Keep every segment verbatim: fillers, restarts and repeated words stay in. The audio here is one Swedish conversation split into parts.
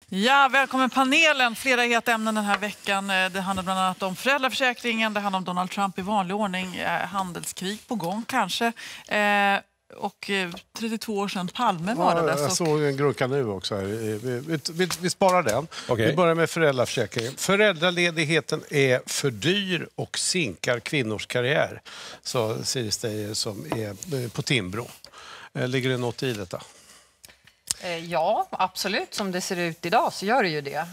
Ja, välkommen panelen. Flera heta ämnen den här veckan. Det handlar bland annat om föräldraförsäkringen, det handlar om Donald Trump i vanlig ordning, handelskrig på gång kanske. Eh, och trettiotvå år sedan Palme mördades. Ja, jag såg en grunka nu också. Här. Vi, vi, vi, vi sparar den. Okay. Vi börjar med föräldraförsäkringen. Föräldraledigheten är för dyr och sinkar kvinnors karriär, sa Siri Steyer som är på Timbro. Ligger det något i detta? Ja, absolut. Som det ser ut idag så gör det ju det.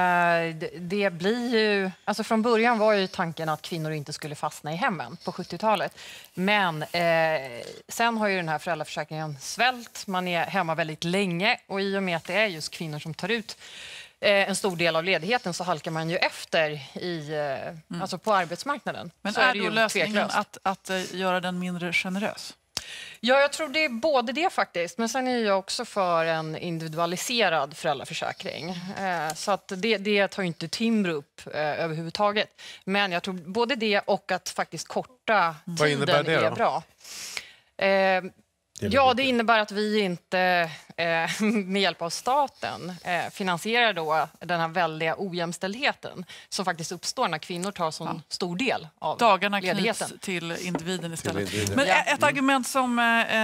Det blir ju... Alltså från början var ju tanken att kvinnor inte skulle fastna i hemmen på sjuttiotalet. Men eh, sen har ju den här föräldraförsäkringen svällt. Man är hemma väldigt länge och i och med att det är just kvinnor som tar ut en stor del av ledigheten så halkar man ju efter i, mm. alltså på arbetsmarknaden. Men så är, är det då ju lösningen att, att göra den mindre generös? Ja, jag tror det är både det faktiskt. Men sen är jag också för en individualiserad föräldraförsäkring. Eh, så att det, det tar ju inte Timbro upp eh, överhuvudtaget. Men jag tror både det och att faktiskt korta mm. Vad innebär tiden det är då? bra. Eh, ja, det innebär att vi inte eh, med hjälp av staten eh, finansierar då den här väldiga ojämställdheten som faktiskt uppstår när kvinnor tar så ja. stor del av Dagarna ledigheten. Knyts till individen istället. Till individen. Men ja. ett argument som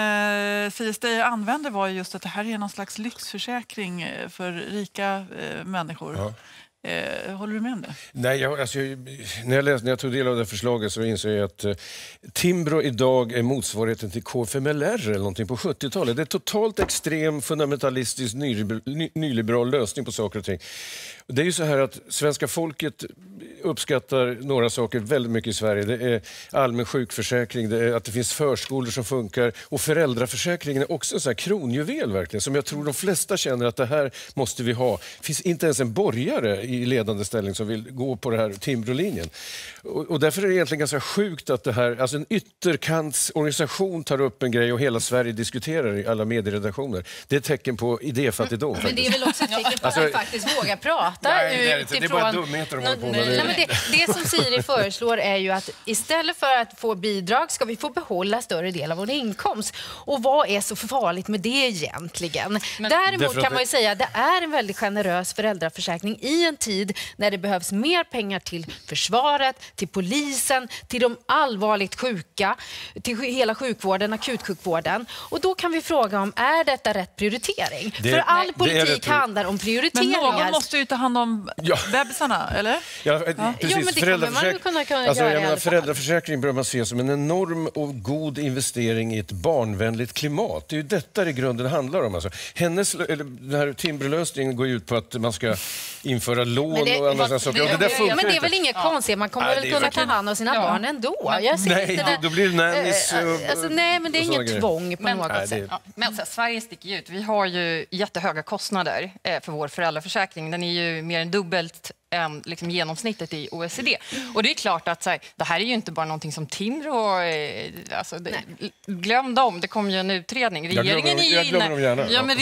eh, Siri Steyer använde var just att det här är någon slags lyxförsäkring för rika eh, människor. Ja. Eh, håller du med om det? Nej, jag, alltså, när, jag läste, när jag tog del av det förslaget så insåg jag att eh, Timbro idag är motsvarigheten till K F M L R eller någonting på sjuttiotalet. Det är totalt extrem, fundamentalistisk, nyliberal, ny, nyliberal lösning på saker och ting. Det är ju så här att svenska folket uppskattar några saker väldigt mycket i Sverige. Det är allmän sjukförsäkring, det är att det finns förskolor som funkar och föräldraförsäkringen är också en sån här kronjuvel verkligen som jag tror de flesta känner att det här måste vi ha. Det finns inte ens en borgare i ledande ställning som vill gå på den här Timbro-linjen. Och, och därför är det egentligen ganska sjukt att det här, alltså en ytterkantsorganisation tar upp en grej och hela Sverige diskuterar i alla medieredaktioner. Det är ett tecken på idéfattigdom. Men det är väl också ett tecken på att alltså, vi faktiskt vågar prata. Nej, det är inte. Utifrån... Det är bara dumheter de håller på med. Nej, men det, det som Siri föreslår är ju att istället för att få bidrag ska vi få behålla större del av vår inkomst. Och vad är så farligt med det egentligen? Men, Däremot kan man ju säga att det är en väldigt generös föräldraförsäkring i en tid när det behövs mer pengar till försvaret, till polisen, till de allvarligt sjuka, till hela sjukvården, akutsjukvården. Och då kan vi fråga om, är detta rätt prioritering? Det, För all nej, politik handlar om prioriteringar. Men någon måste ju ta hand om ja. bebisarna, eller? Ja, ja. Precis. Jo, men det kommer man kunna, kunna alltså, göra jag i menar, alla fall. föräldraförsäkring bör man se som en enorm och god investering i ett barnvänligt klimat. Det är ju detta det i grunden handlar om. Alltså. Hennes, eller, den här Timbrolösningen går ut på att man ska införa lån det, och andra sådana saker. Och det där funkar men det är inte. väl inget ja. konstigt. Man kommer nej, väl kunna verkligen... ta hand om sina ja. barn ändå. Jag ser nej, inte det. då blir det nannies. Äh, alltså, nej, men det är inget grejer. tvång på men, något nej, sätt. Det... Ja, men så, Sverige sticker ju ut. Vi har ju jättehöga kostnader eh, för vår föräldraförsäkring. Den är ju mer än dubbelt än liksom, genomsnittet i O E C D. Och det är klart att så här, det här är ju inte bara någonting som Timbro... Eh, alltså, det, glöm dem, det kommer ju en utredning. Regeringen jag glömmer, är ju inne... dem gärna. Ja, men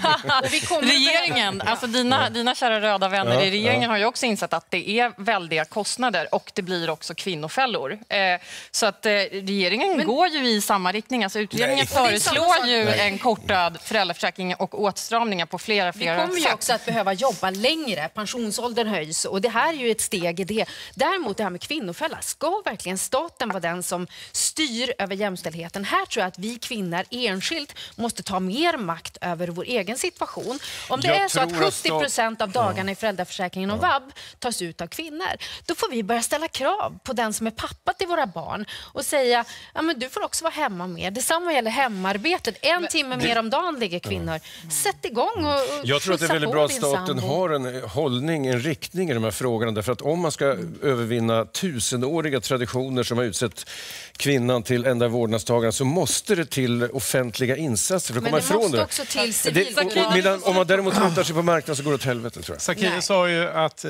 re... regeringen, alltså dina, ja. dina kära röda vänner ja, i regeringen ja. har ju också insett att det är väldiga kostnader och det blir också kvinnofällor. Eh, så att eh, regeringen men... går ju i samma riktning. Alltså, utredningen Nej. föreslår ju Nej. en kortad föräldraförsäkring och åtstramningar på flera, flera Vi kommer ju också att behöva jobba längre. Pensionsåldern höjs och det här är ju ett steg i det. Däremot det här med kvinnofälla, ska verkligen staten vara den som styr över jämställdheten? Här tror jag att vi kvinnor enskilt måste ta mer makt över vår egen situation. Om det jag är så att sjuttio procent stat... av dagarna i föräldraförsäkringen och vab tas ut av kvinnor, då får vi börja ställa krav på den som är pappa till våra barn och säga, ja men du får också vara hemma med. Detsamma gäller hemarbetet. En men, timme det... mer om dagen ligger kvinnor. Ja. Sätt igång och, och jag tror att det är väldigt bra att staten har en hållning, en riktning i de här frågorna. Därför att om man ska mm. övervinna tusenåriga traditioner som har utsett kvinnan till enda vårdnadstagaren så måste det till offentliga insatser för att men komma det ifrån det. Men också till civil... Om man däremot ruttar sig på marknaden så går det åt helvete, tror jag. Sakine sa ju att eh,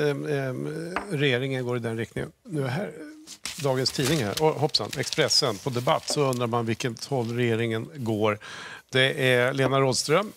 regeringen går i den riktningen. Nu här, dagens tidning här, och hoppsan, Expressen på Debatt, så undrar man vilket håll regeringen går. Det är Lena Rådström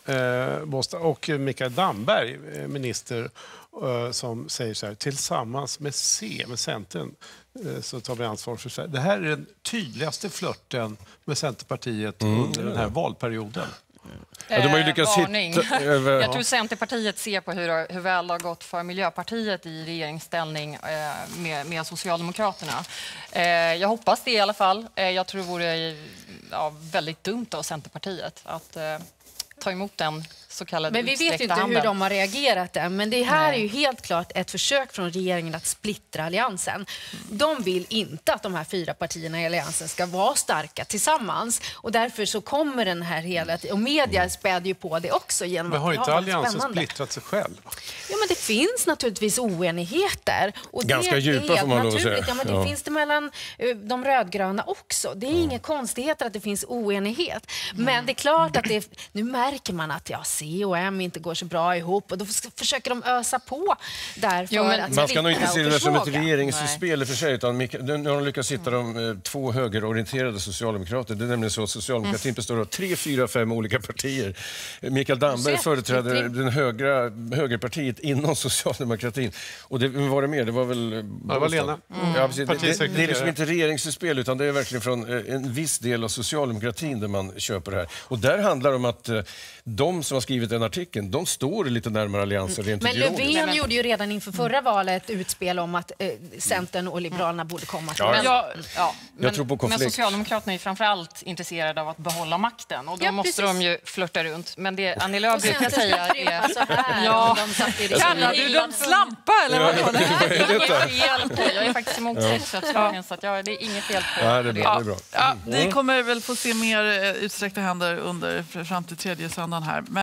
eh, och Mikael Damberg, eh, minister, eh, som säger så här: tillsammans med C, med Centern, eh, så tar vi ansvar för Sverige. Det här är den tydligaste flörten med Centerpartiet mm. under den här valperioden. Ja, de har ju lyckats varning. hitta över... Jag tror Centerpartiet ser på hur, hur väl det har gått för Miljöpartiet i regeringsställning eh, med, med Socialdemokraterna. Eh, jag hoppas det i alla fall. Eh, jag tror det vore ja, väldigt dumt av Centerpartiet att eh, ta emot den så kallade Men vi vet ju inte handen. hur de har reagerat än. Men det här Nej. är ju helt klart ett försök från regeringen att splittra alliansen. De vill inte att de här fyra partierna i alliansen ska vara starka tillsammans. Och därför så kommer den här hela... Och media späder ju på det också genom Men har att inte ja, alliansen spännande. splittrat sig själv? Ja, men det finns naturligtvis oenigheter. Och Ganska det djupa, är helt får man lov att säga. naturligt. Ja, men det Ja. finns det mellan uh, de rödgröna också. Det är Mm. inga konstigheter att det finns oenighet. Men det är klart att det, nu märker man att ja, C och M inte går så bra ihop och då f- försöker de ösa på därför Jo, men att Man ska nog inte splittra se och det som ett försvaga. regeringsutspel i och för sig, utan Mikael- nu har de lyckats hitta de eh, två högerorienterade socialdemokrater. Det är nämligen så att socialdemokratin består av tre, fyra, fem olika partier. Mikael Damberg Du ser, företräder splittring. den högra, högerpartiet inom socialdemokratin. Och det var det mer, det var väl... Ja, det var Lena. Ja, precis. det, det, det är liksom Partisekreterare. inte regeringsutspel, utan det är verkligen från eh, en viss del av socialdemokratin där man köper det här. Och där handlar det om att eh, de som har skrivit den artikeln, de står lite närmare alliansen rent Men ideologiskt. Löfven gjorde ju redan inför förra valet ett utspel om att eh, Centern och Liberalerna borde komma till Ja, Men, Ja, ja, men, tror på konflikt. men Socialdemokraterna är framförallt intresserade av att behålla makten och då Ja, måste precis. de ju flörta runt. Men det Annie Lööf Och brukar Centern säga ska krympa är... så här. Ja. Och de satt i kallar du dem slampa eller vad var det? Det är inget fel på. Jag är faktiskt emot sexköpslagen så att jag, det är inget fel på Ja, det är bra. Det är bra. Ja, ni kommer väl få se mer eh, utsträckta händer under fram till tredje söndagen här. Men